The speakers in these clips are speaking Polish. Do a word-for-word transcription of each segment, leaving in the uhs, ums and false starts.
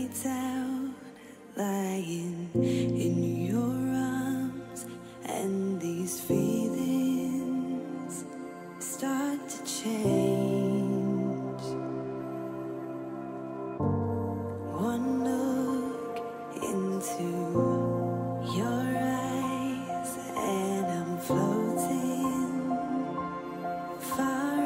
nights out, lying in your arms, and these feelings start to change. One look into your eyes and I'm floating far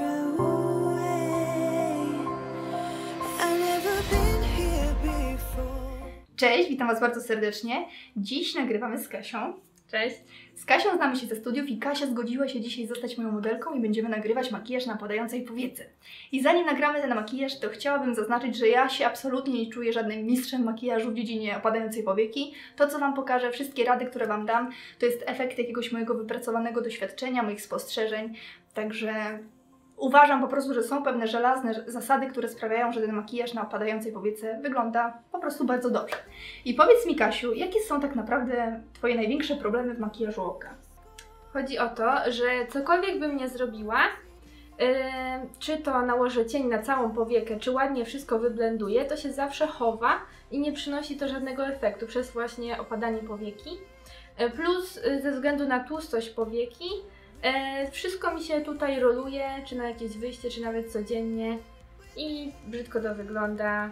away. I've never been here before. Cześć, witam Was bardzo serdecznie. Dziś nagrywamy z Kasią. Cześć. Z Kasią znamy się ze studiów i Kasia zgodziła się dzisiaj zostać moją modelką i będziemy nagrywać makijaż na opadającej powiece. I zanim nagramy ten makijaż, to chciałabym zaznaczyć, że ja się absolutnie nie czuję żadnym mistrzem makijażu w dziedzinie opadającej powieki. To, co Wam pokażę, wszystkie rady, które Wam dam, to jest efekt jakiegoś mojego wypracowanego doświadczenia, moich spostrzeżeń. Także uważam po prostu, że są pewne żelazne zasady, które sprawiają, że ten makijaż na opadającej powiece wygląda po prostu bardzo dobrze. I powiedz mi, Kasiu, jakie są tak naprawdę Twoje największe problemy w makijażu oka? Chodzi o to, że cokolwiek bym nie zrobiła, yy, czy to nałożę cień na całą powiekę, czy ładnie wszystko wyblenduje, to się zawsze chowa i nie przynosi to żadnego efektu przez właśnie opadanie powieki. Yy, plus yy, ze względu na tłustość powieki, yy, wszystko mi się tutaj roluje, czy na jakieś wyjście, czy nawet codziennie i brzydko to wygląda.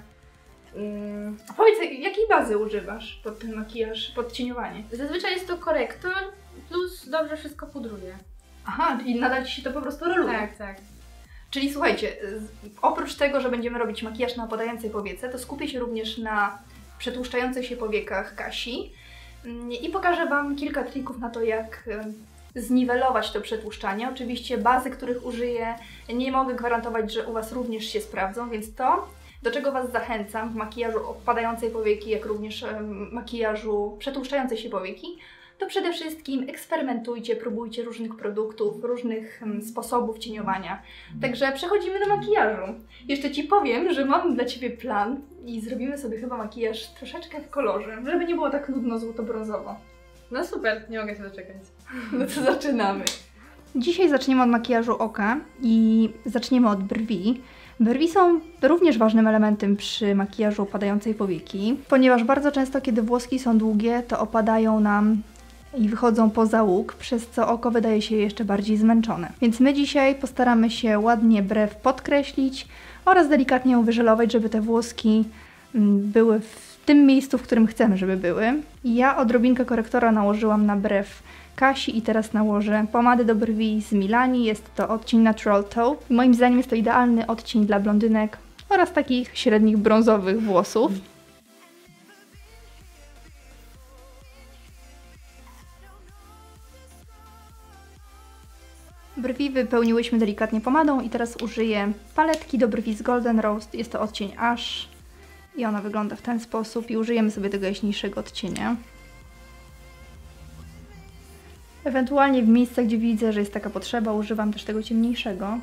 A powiedz, jakiej bazy używasz pod ten makijaż, pod cieniowanie? Zazwyczaj jest to korektor, plus dobrze wszystko pudruje. Aha, czyli nadal Ci się to po prostu roluje. Tak, tak. Czyli słuchajcie, oprócz tego, że będziemy robić makijaż na opadającej powiece, to skupię się również na przetłuszczających się powiekach Kasi i pokażę Wam kilka trików na to, jak zniwelować to przetłuszczanie. Oczywiście bazy, których użyję, nie mogę gwarantować, że u Was również się sprawdzą, więc to, do czego Was zachęcam w makijażu opadającej powieki, jak również makijażu przetłuszczającej się powieki, to przede wszystkim eksperymentujcie, próbujcie różnych produktów, różnych sposobów cieniowania. Także przechodzimy do makijażu. Jeszcze Ci powiem, że mam dla Ciebie plan i zrobimy sobie chyba makijaż troszeczkę w kolorze, żeby nie było tak nudno złoto-brązowo. No super, nie mogę się doczekać. No to zaczynamy. Dzisiaj zaczniemy od makijażu oka i zaczniemy od brwi. Brwi są również ważnym elementem przy makijażu opadającej powieki, ponieważ bardzo często, kiedy włoski są długie, to opadają nam i wychodzą poza łuk, przez co oko wydaje się jeszcze bardziej zmęczone. Więc my dzisiaj postaramy się ładnie brew podkreślić oraz delikatnie ją wyżelować, żeby te włoski były w tym miejscu, w którym chcemy, żeby były. Ja odrobinkę korektora nałożyłam na brew Kasi i teraz nałożę pomady do brwi z Milani. Jest to odcień Natural Taupe. Moim zdaniem jest to idealny odcień dla blondynek oraz takich średnich brązowych włosów. Brwi wypełniłyśmy delikatnie pomadą i teraz użyję paletki do brwi z Golden Rose. Jest to odcień Ash i ona wygląda w ten sposób i użyjemy sobie tego jaśniejszego odcienia. Ewentualnie w miejscach, gdzie widzę, że jest taka potrzeba, używam też tego ciemniejszego.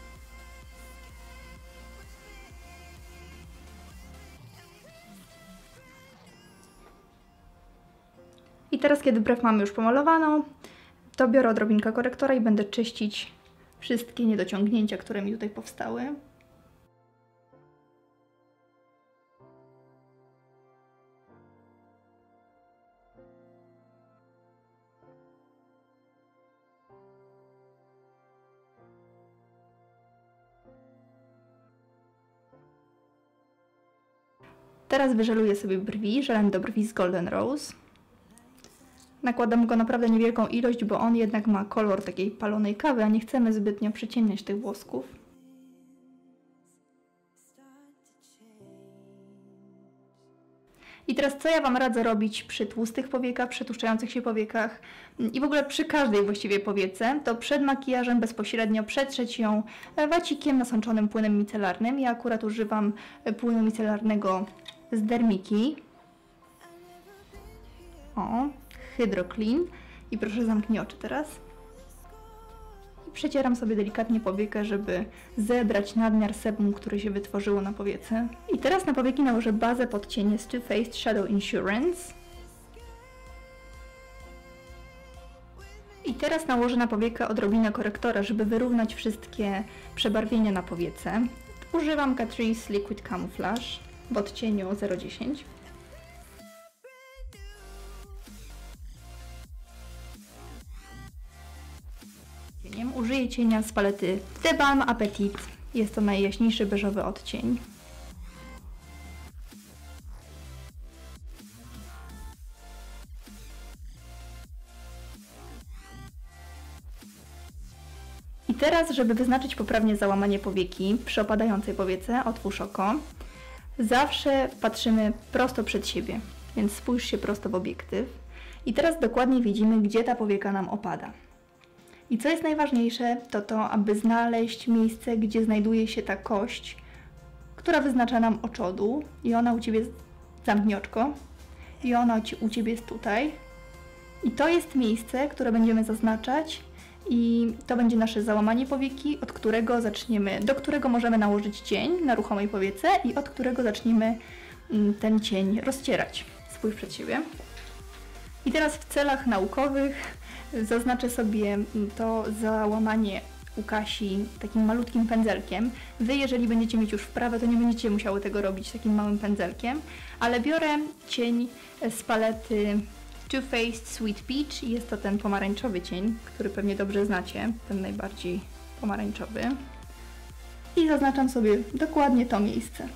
I teraz, kiedy brew mamy już pomalowaną, to biorę odrobinkę korektora i będę czyścić wszystkie niedociągnięcia, które mi tutaj powstały. Teraz wyżeluję sobie brwi, żelem do brwi z Golden Rose. Nakładam go naprawdę niewielką ilość, bo on jednak ma kolor takiej palonej kawy, a nie chcemy zbytnio przyciemniać tych włosków. I teraz co ja Wam radzę robić przy tłustych powiekach, przy tłuszczających się powiekach i w ogóle przy każdej właściwie powiece, to przed makijażem bezpośrednio przetrzeć ją wacikiem nasączonym płynem micelarnym. Ja akurat używam płynu micelarnego z Dermiki. O, Hydro Clean. I proszę zamknij oczy teraz. I przecieram sobie delikatnie powiekę, żeby zebrać nadmiar sebum, który się wytworzyło na powiece. I teraz na powieki nałożę bazę pod cienie z Too Faced Shadow Insurance. I teraz nałożę na powiekę odrobinę korektora, żeby wyrównać wszystkie przebarwienia na powiece. Używam Catrice Liquid Camouflage. w odcieniu zero dziesięć. Użyję cienia z palety The Balm Appetit. Jest to najjaśniejszy beżowy odcień. I teraz, żeby wyznaczyć poprawnie załamanie powieki przy opadającej powiece, otwórz oko. Zawsze patrzymy prosto przed siebie, więc spójrz się prosto w obiektyw. I teraz dokładnie widzimy, gdzie ta powieka nam opada. I co jest najważniejsze, to to, aby znaleźć miejsce, gdzie znajduje się ta kość, która wyznacza nam oczodół i ona u Ciebie, zamknij oczko, i ona u Ciebie jest tutaj. I to jest miejsce, które będziemy zaznaczać i to będzie nasze załamanie powieki, od którego zaczniemy, do którego możemy nałożyć cień na ruchomej powiece i od którego zaczniemy ten cień rozcierać. Spójrz przed siebie. I teraz w celach naukowych zaznaczę sobie to załamanie u Kasi takim malutkim pędzelkiem. Wy, jeżeli będziecie mieć już wprawę, to nie będziecie musiały tego robić takim małym pędzelkiem, ale biorę cień z palety Too Faced Sweet Peach. Jest to ten pomarańczowy cień, który pewnie dobrze znacie, ten najbardziej pomarańczowy. I zaznaczam sobie dokładnie to miejsce.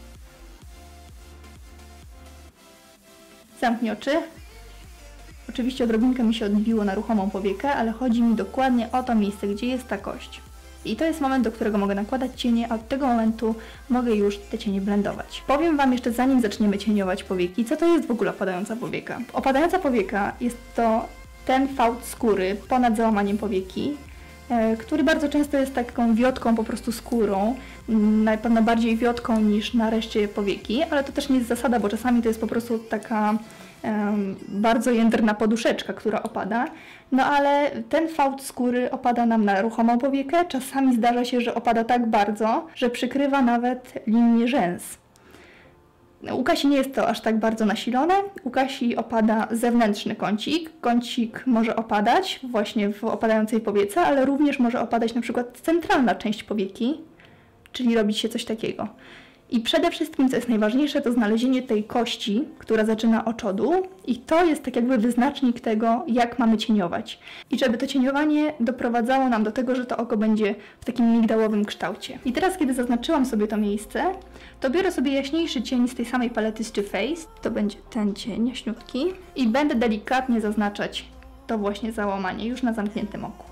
Zamknij oczy. Oczywiście odrobinkę mi się odbiło na ruchomą powiekę, ale chodzi mi dokładnie o to miejsce, gdzie jest ta kość. I to jest moment, do którego mogę nakładać cienie, a od tego momentu mogę już te cienie blendować. Powiem Wam jeszcze, zanim zaczniemy cieniować powieki, co to jest w ogóle opadająca powieka. Opadająca powieka jest to ten fałd skóry ponad załamaniem powieki, e, który bardzo często jest taką wiotką po prostu skórą, na pewno bardziej wiotką niż na reszcie powieki, ale to też nie jest zasada, bo czasami to jest po prostu taka Um, bardzo jędrna poduszeczka, która opada, no ale ten fałd skóry opada nam na ruchomą powiekę, czasami zdarza się, że opada tak bardzo, że przykrywa nawet linię rzęs. U Kasi nie jest to aż tak bardzo nasilone, u Kasi opada zewnętrzny kącik, kącik może opadać właśnie w opadającej powiece, ale również może opadać na przykład centralna część powieki, czyli robić się coś takiego. I przede wszystkim, co jest najważniejsze, to znalezienie tej kości, która zaczyna oczodół i to jest tak jakby wyznacznik tego, jak mamy cieniować. I żeby to cieniowanie doprowadzało nam do tego, że to oko będzie w takim migdałowym kształcie. I teraz, kiedy zaznaczyłam sobie to miejsce, to biorę sobie jaśniejszy cień z tej samej palety z Too Faced. To będzie ten cień jaśniutki. I będę delikatnie zaznaczać to właśnie załamanie już na zamkniętym oku.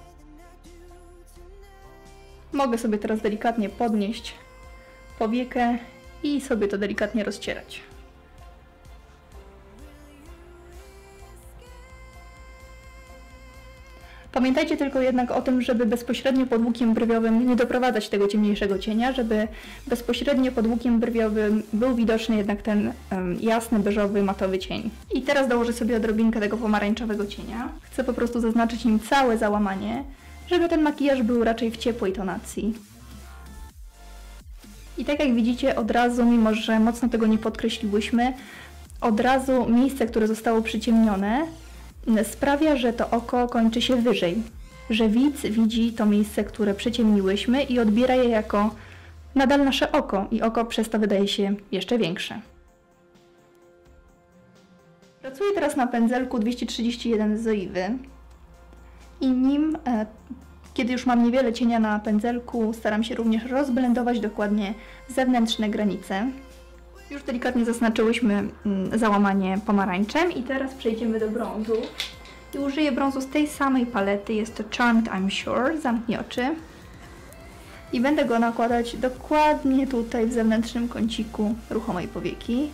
Mogę sobie teraz delikatnie podnieść powiekę i sobie to delikatnie rozcierać. Pamiętajcie tylko jednak o tym, żeby bezpośrednio pod łukiem brwiowym nie doprowadzać tego ciemniejszego cienia, żeby bezpośrednio pod łukiem brwiowym był widoczny jednak ten um, jasny, beżowy, matowy cień. I teraz dołożę sobie odrobinkę tego pomarańczowego cienia. Chcę po prostu zaznaczyć nim całe załamanie, żeby ten makijaż był raczej w ciepłej tonacji. I tak jak widzicie, od razu, mimo że mocno tego nie podkreśliłyśmy, od razu miejsce, które zostało przyciemnione, sprawia, że to oko kończy się wyżej. Że widz widzi to miejsce, które przyciemniłyśmy i odbiera je jako nadal nasze oko i oko przez to wydaje się jeszcze większe. Pracuję teraz na pędzelku dwieście trzydzieści jeden z Zoiwy i nim e, kiedy już mam niewiele cienia na pędzelku, staram się również rozblendować dokładnie zewnętrzne granice. Już delikatnie zaznaczyłyśmy załamanie pomarańczem i teraz przejdziemy do brązu. I użyję brązu z tej samej palety, jest to Charmed I'm Sure, zamknij oczy. I będę go nakładać dokładnie tutaj w zewnętrznym kąciku ruchomej powieki.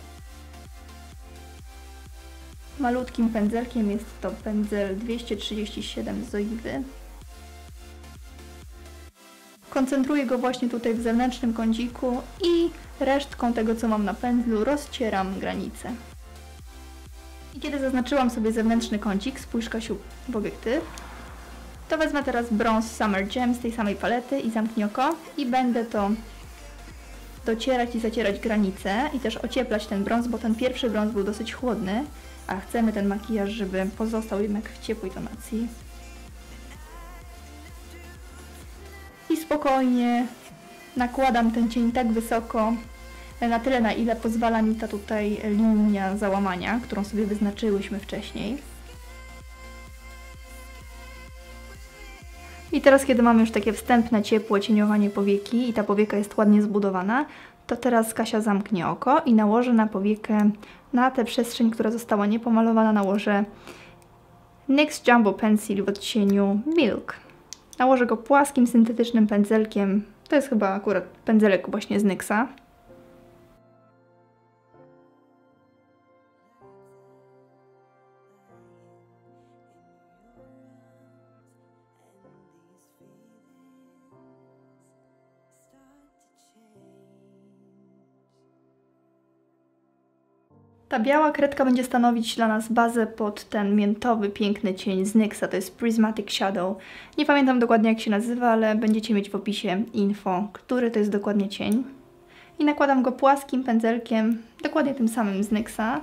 Malutkim pędzelkiem, jest to pędzel dwieście trzydzieści siedem z Zoiwy. Koncentruję go właśnie tutaj w zewnętrznym kąciku i resztką tego, co mam na pędzlu, rozcieram granicę. I kiedy zaznaczyłam sobie zewnętrzny kącik, spójrz Kasiu w obiektyw, to wezmę teraz brąz Summer Jam z tej samej palety i zamknij oko i będę to docierać i zacierać granice i też ocieplać ten brąz, bo ten pierwszy brąz był dosyć chłodny, a chcemy ten makijaż, żeby pozostał jednak w ciepłej tonacji. I spokojnie nakładam ten cień tak wysoko, na tyle, na ile pozwala mi ta tutaj linia załamania, którą sobie wyznaczyłyśmy wcześniej. I teraz, kiedy mamy już takie wstępne, ciepłe cieniowanie powieki i ta powieka jest ładnie zbudowana, to teraz Kasia zamknie oko i nałoży na powiekę, na tę przestrzeń, która została niepomalowana, nałożę NYX Jumbo Pencil w odcieniu Milk. Nałożę go płaskim, syntetycznym pędzelkiem. To jest chyba akurat pędzelek właśnie z NYXa. Ta biała kredka będzie stanowić dla nas bazę pod ten miętowy, piękny cień z NYXa, to jest Prismatic Shadow. Nie pamiętam dokładnie, jak się nazywa, ale będziecie mieć w opisie info, który to jest dokładnie cień. I nakładam go płaskim pędzelkiem, dokładnie tym samym z NYXa.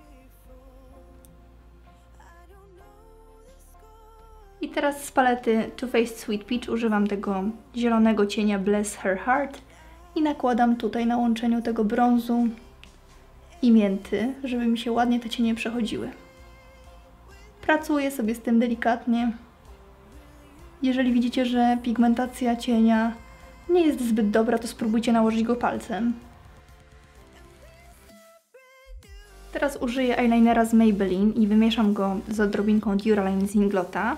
I teraz z palety Too Faced Sweet Peach używam tego zielonego cienia Bless Her Heart i nakładam tutaj na łączeniu tego brązu i mięty, żeby mi się ładnie te cienie przechodziły. Pracuję sobie z tym delikatnie. Jeżeli widzicie, że pigmentacja cienia nie jest zbyt dobra, to spróbujcie nałożyć go palcem. Teraz użyję eyelinera z Maybelline i wymieszam go z odrobinką Duraline z Inglota.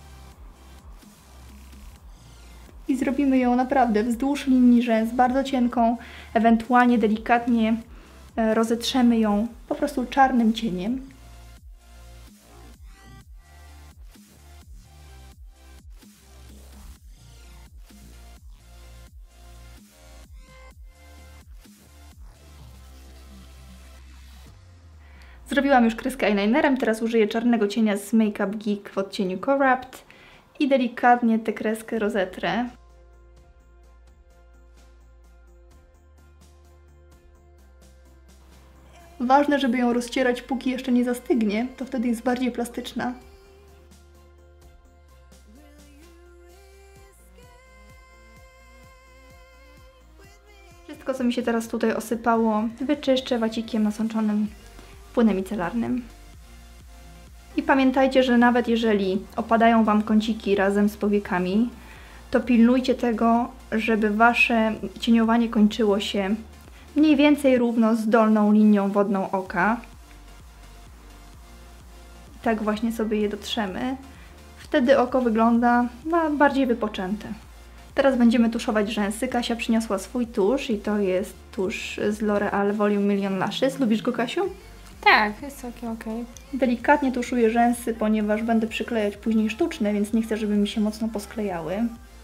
I zrobimy ją naprawdę wzdłuż linii rzęs, bardzo cienką, ewentualnie delikatnie rozetrzemy ją po prostu czarnym cieniem. Zrobiłam już kreskę eyelinerem, teraz użyję czarnego cienia z Makeup Geek w odcieniu Corrupt i delikatnie tę kreskę rozetrę. Ważne, żeby ją rozcierać, póki jeszcze nie zastygnie, to wtedy jest bardziej plastyczna. Wszystko, co mi się teraz tutaj osypało, wyczyszczę wacikiem nasączonym płynem micelarnym. I pamiętajcie, że nawet jeżeli opadają Wam kąciki razem z powiekami, to pilnujcie tego, żeby Wasze cieniowanie kończyło się mniej więcej równo z dolną linią wodną oka. I tak właśnie sobie je dotrzemy. Wtedy oko wygląda na bardziej wypoczęte. Teraz będziemy tuszować rzęsy. Kasia przyniosła swój tusz i to jest tusz z L'Oreal Volume Million Lashes. Lubisz go, Kasiu? Tak, jest całkiem okej. Delikatnie tuszuję rzęsy, ponieważ będę przyklejać później sztuczne, więc nie chcę, żeby mi się mocno posklejały.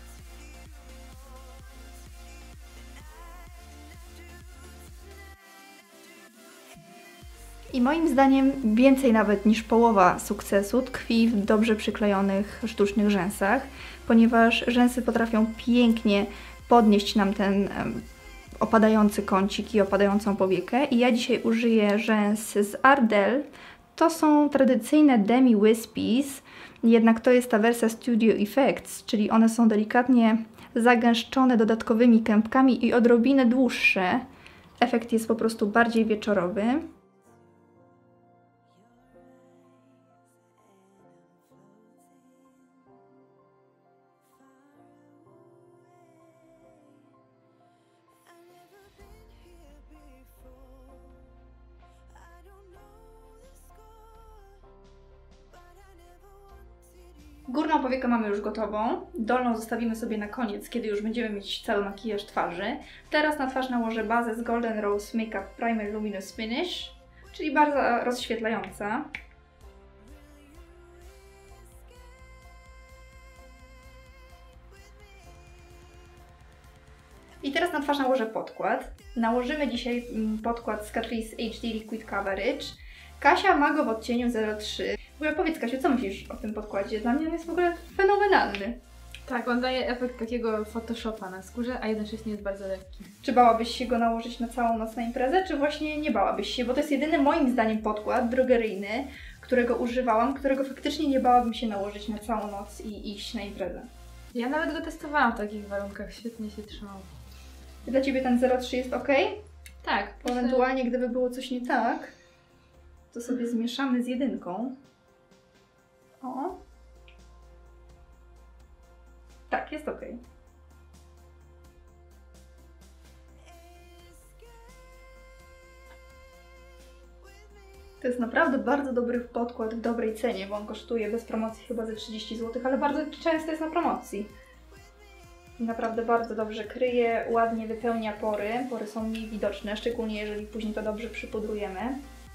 I moim zdaniem więcej nawet niż połowa sukcesu tkwi w dobrze przyklejonych sztucznych rzęsach, ponieważ rzęsy potrafią pięknie podnieść nam ten um, opadający kącik i opadającą powiekę. I ja dzisiaj użyję rzęs z Ardell. To są tradycyjne Demi Wispies, jednak to jest ta wersja Studio Effects, czyli one są delikatnie zagęszczone dodatkowymi kępkami i odrobinę dłuższe. Efekt jest po prostu bardziej wieczorowy. Górną powiekę mamy już gotową, dolną zostawimy sobie na koniec, kiedy już będziemy mieć cały makijaż twarzy. Teraz na twarz nałożę bazę z Golden Rose Makeup Primer Luminous Finish, czyli bardzo rozświetlająca. I teraz na twarz nałożę podkład. Nałożymy dzisiaj podkład z Catrice H D Liquid Coverage. Kasia ma go w odcieniu zero trzy. W ogóle powiedz, Kasiu, co myślisz o tym podkładzie? Dla mnie on jest w ogóle fenomenalny. Tak, on daje efekt takiego Photoshopa na skórze, a jednocześnie jest bardzo lekki. Czy bałabyś się go nałożyć na całą noc na imprezę, czy właśnie nie bałabyś się? Bo to jest jedyny moim zdaniem podkład drogeryjny, którego używałam, którego faktycznie nie bałabym się nałożyć na całą noc i iść na imprezę. Ja nawet go testowałam w takich warunkach, świetnie się trzymał. Dla Ciebie ten zero trzy jest ok? Tak. Bo ewentualnie gdyby było coś nie tak, to sobie zmieszamy z jedynką. O. Tak, jest ok. To jest naprawdę bardzo dobry podkład w dobrej cenie, bo on kosztuje bez promocji chyba ze trzydzieści złotych, ale bardzo często jest na promocji. I naprawdę bardzo dobrze kryje, ładnie wypełnia pory. Pory są mniej widoczne, szczególnie jeżeli później to dobrze przypudrujemy.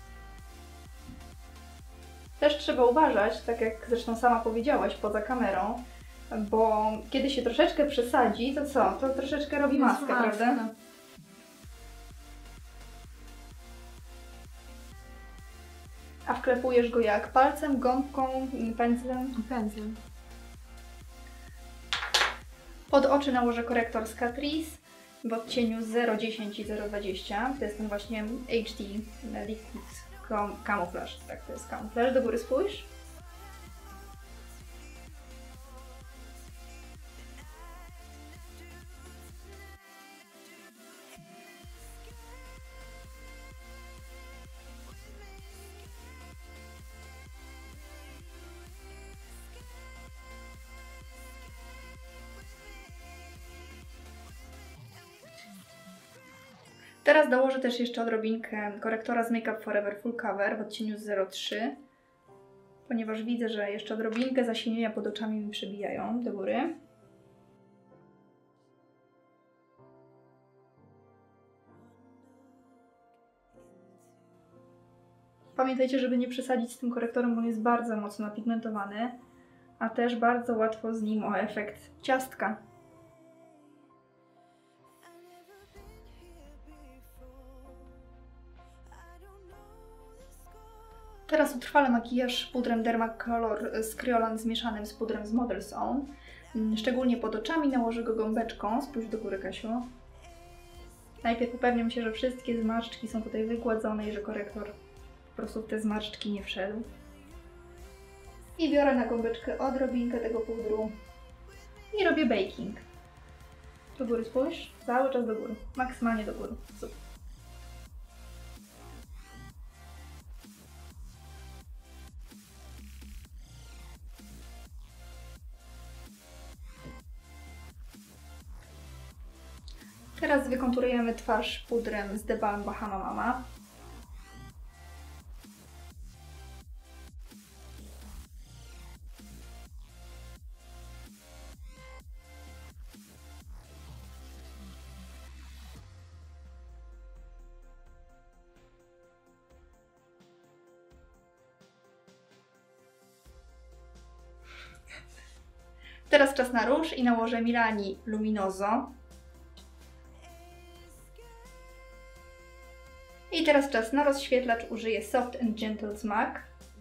Też trzeba uważać, tak jak zresztą sama powiedziałaś poza kamerą, bo kiedy się troszeczkę przesadzi, to co? To troszeczkę robi maskę, prawda? A wklepujesz go jak? Palcem, gąbką, pędzlem? Pędzlem. Pod oczy nałożę korektor z Catrice w odcieniu zero dziesięć i zero dwadzieścia. To jest ten właśnie H D Liquid Camouflage. Tak, to jest camouflage. Do góry spójrz. Teraz dołożę też jeszcze odrobinkę korektora z Make Up Forever Full Cover w odcieniu zero trzy, ponieważ widzę, że jeszcze odrobinkę zasienienia pod oczami mi przebijają do góry. Pamiętajcie, żeby nie przesadzić z tym korektorem, bo on jest bardzo mocno napigmentowany, a też bardzo łatwo z nim o efekt ciastka. Teraz utrwalę makijaż pudrem Dermacolor z Kryolan zmieszanym z pudrem z Model's Own. Szczególnie pod oczami nałożę go gąbeczką. Spójrz do góry, Kasiu. Najpierw upewniam się, że wszystkie zmarszczki są tutaj wygładzone i że korektor po prostu w te zmarszczki nie wszedł. I biorę na gąbeczkę odrobinkę tego pudru i robię baking. Do góry spójrz. Cały czas do góry. Maksymalnie do góry. Super. Teraz wykonturujemy twarz pudrem z The Balm Bahama Mama. Teraz czas na róż i nałożę Milani Luminoso. I teraz czas na rozświetlacz. Użyję Soft and Gentle z M A C.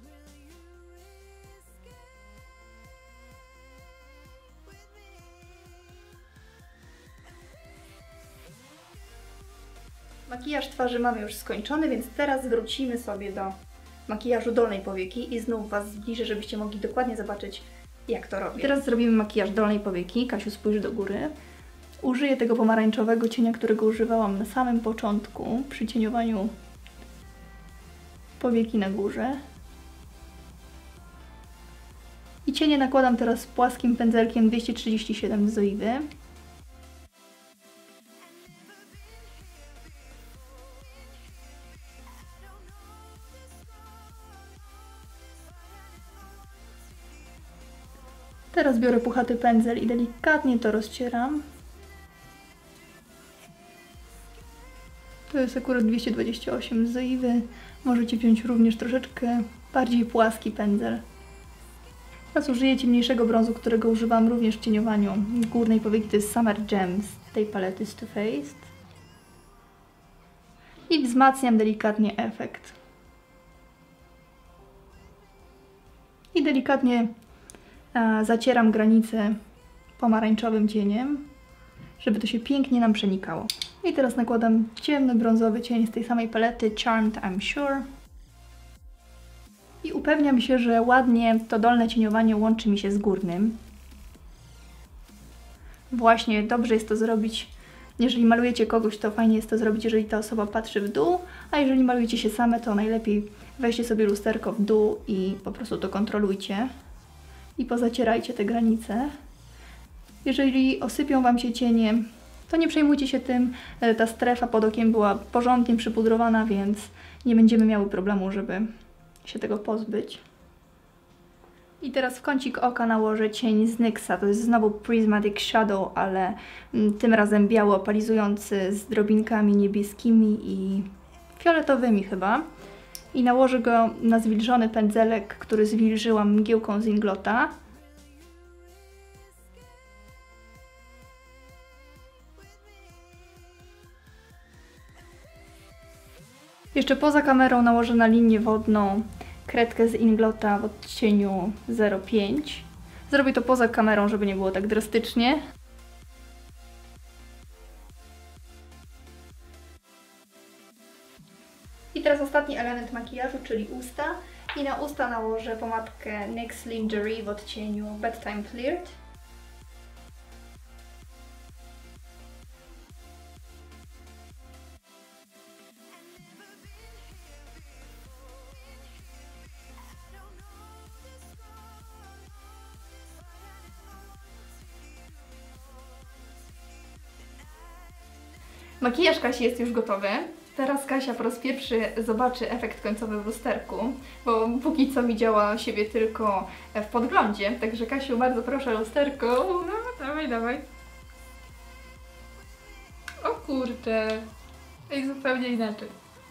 Makijaż twarzy mamy już skończony, więc teraz wrócimy sobie do makijażu dolnej powieki i znów Was zbliżę, żebyście mogli dokładnie zobaczyć, jak to robię. Teraz zrobimy makijaż dolnej powieki. Kasiu, spójrz do góry. Użyję tego pomarańczowego cienia, którego używałam na samym początku przy cieniowaniu powieki na górze. I cienie nakładam teraz płaskim pędzelkiem dwieście trzydzieści siedem z Zoiwy. Teraz biorę puchaty pędzel i delikatnie to rozcieram. To jest akurat dwieście dwadzieścia osiem z Zoiwy. Możecie wziąć również troszeczkę bardziej płaski pędzel. Teraz użyję ciemniejszego brązu, którego używam również w cieniowaniu górnej powieki. To jest Summer Jam z tej palety z Too Faced. I wzmacniam delikatnie efekt. I delikatnie e, zacieram granicę pomarańczowym cieniem, żeby to się pięknie nam przenikało. I teraz nakładam ciemny brązowy cień z tej samej palety Charmed I'm Sure. I upewniam się, że ładnie to dolne cieniowanie łączy mi się z górnym. Właśnie dobrze jest to zrobić Jeżeli malujecie kogoś, to fajnie jest to zrobić, jeżeli ta osoba patrzy w dół, a jeżeli malujecie się same, to najlepiej weźcie sobie lusterko w dół i po prostu to kontrolujcie i pozacierajcie te granice. Jeżeli osypią Wam się cienie, to nie przejmujcie się tym, ta strefa pod okiem była porządnie przypudrowana, więc nie będziemy miały problemu, żeby się tego pozbyć. I teraz w kącik oka nałożę cień z Nyxa. To jest znowu Prismatic Shadow, ale tym razem biały, opalizujący z drobinkami niebieskimi i fioletowymi chyba. I nałożę go na zwilżony pędzelek, który zwilżyłam mgiełką z Inglota. Jeszcze poza kamerą nałożę na linię wodną kredkę z Inglota w odcieniu zero pięć. Zrobię to poza kamerą, żeby nie było tak drastycznie. I teraz ostatni element makijażu, czyli usta. I na usta nałożę pomadkę NYX Lingerie w odcieniu Bedtime Flirt. Makijaż Kasi jest już gotowy. Teraz Kasia po raz pierwszy zobaczy efekt końcowy w lusterku, bo póki co widziała siebie tylko w podglądzie. Także Kasiu, bardzo proszę lusterko. No, dawaj, dawaj. O kurczę. Ej, zupełnie inaczej.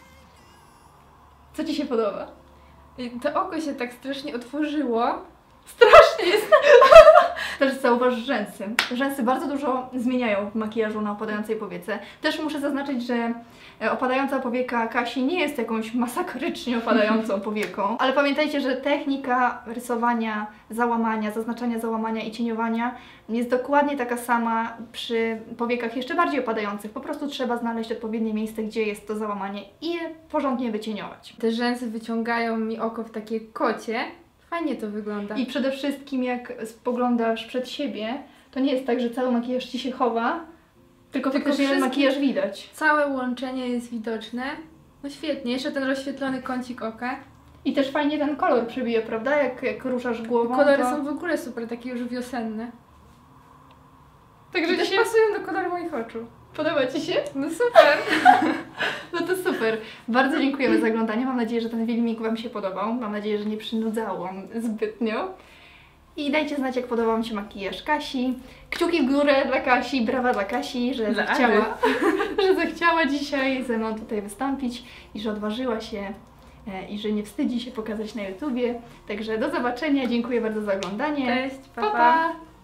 Co Ci się podoba? To oko się tak strasznie otworzyło. Strasznie jest. Też zauważ rzęsy. Rzęsy bardzo dużo zmieniają w makijażu na opadającej powiece. Też muszę zaznaczyć, że opadająca powieka Kasi nie jest jakąś masakrycznie opadającą powieką. Ale pamiętajcie, że technika rysowania, załamania, zaznaczania załamania i cieniowania jest dokładnie taka sama przy powiekach jeszcze bardziej opadających. Po prostu trzeba znaleźć odpowiednie miejsce, gdzie jest to załamanie i je porządnie wycieniować. Te rzęsy wyciągają mi oko w takie kocie. Fajnie to wygląda. I przede wszystkim jak spoglądasz przed siebie, to nie jest tak, że cały makijaż Ci się chowa, tylko, tylko faktycznie wszystkim... makijaż widać. Całe łączenie jest widoczne. No świetnie, jeszcze ten rozświetlony kącik oka. I też fajnie ten kolor przebije, prawda? Jak, jak ruszasz głową. Kolory to... są w ogóle super, takie już wiosenne. Także I też dzisiaj pasują do koloru moich oczu. podoba Ci się? No super! No to super. Bardzo dziękujemy za oglądanie. Mam nadzieję, że ten filmik Wam się podobał. Mam nadzieję, że nie przynudzałam zbytnio. I dajcie znać, jak podobał Wam się makijaż Kasi. Kciuki w górę dla Kasi, brawa dla Kasi, że Dla zechciała, że zechciała dzisiaj ze mną tutaj wystąpić i że odważyła się e, i że nie wstydzi się pokazać na YouTubie. Także do zobaczenia. Dziękuję bardzo za oglądanie. Cześć, pa, Pa, pa. pa.